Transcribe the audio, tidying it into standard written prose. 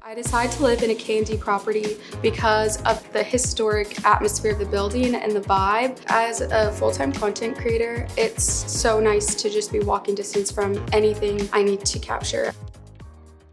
I decided to live in a K&D property because of the historic atmosphere of the building and the vibe. As a full-time content creator, it's so nice to just be walking distance from anything I need to capture.